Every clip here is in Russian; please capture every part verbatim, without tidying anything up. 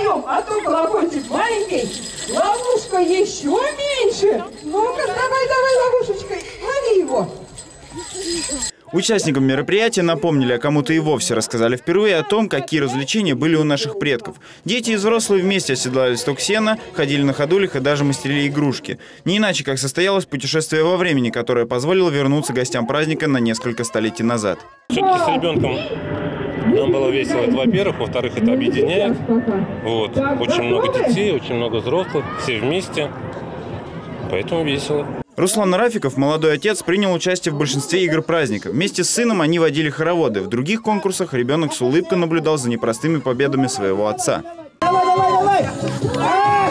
вдвоем, а то колокольчик маленький, ловушка еще меньше. Ну-ка, давай, давай, ловушечкой, лови его. Участникам мероприятия напомнили, а кому-то и вовсе рассказали впервые о том, какие развлечения были у наших предков. Дети и взрослые вместе оседлали сток сена, ходили на ходулях и даже мастерили игрушки. Не иначе, как состоялось путешествие во времени, которое позволило вернуться гостям праздника на несколько столетий назад. Все-таки с ребенком нам было весело, это во-первых. Во-вторых, это объединяет. Вот. Очень много детей, очень много взрослых, все вместе. Поэтому весело. Руслан Рафиков, молодой отец, принял участие в большинстве игр праздника. Вместе с сыном они водили хороводы. В других конкурсах ребенок с улыбкой наблюдал за непростыми победами своего отца. Давай, давай, давай.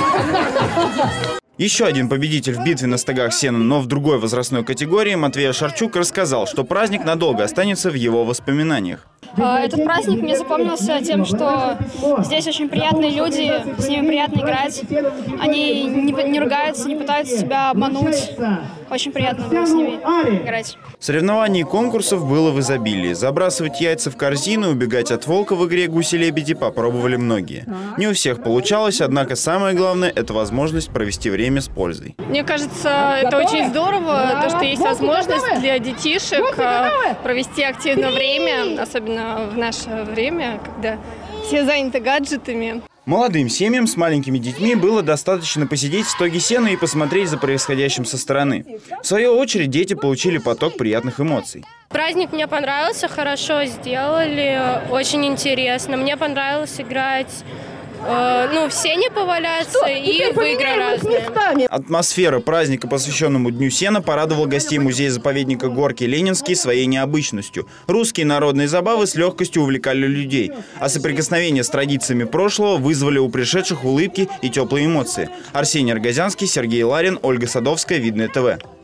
Еще один победитель в битве на стогах сена, но в другой возрастной категории, Матвей Ашарчук, рассказал, что праздник надолго останется в его воспоминаниях. Этот праздник мне запомнился тем, что здесь очень приятные люди, с ними приятно играть. Они не, не ругаются, не пытаются тебя обмануть. Очень приятно было с ними играть. Соревнований и конкурсов было в изобилии. Забрасывать яйца в корзину и убегать от волка в игре «Гуси-лебеди» попробовали многие. Не у всех получалось, однако самое главное – это возможность провести время с пользой. Мне кажется, это очень здорово, то, что есть возможность для детишек провести активное время, особенно в наше время, когда все заняты гаджетами. Молодым семьям с маленькими детьми было достаточно посидеть в стоге сена и посмотреть за происходящим со стороны. В свою очередь дети получили поток приятных эмоций. Праздник мне понравился, хорошо сделали, очень интересно. Мне понравилось играть. Ну, все не поваляться что? И в игры разные. Атмосфера праздника, посвященному Дню сена, порадовала гостей музея-заповедника Горки Ленинский своей необычностью. Русские народные забавы с легкостью увлекали людей, а соприкосновение с традициями прошлого вызвали у пришедших улыбки и теплые эмоции. Арсений Аргазянский, Сергей Ларин, Ольга Садовская, Видное ТВ.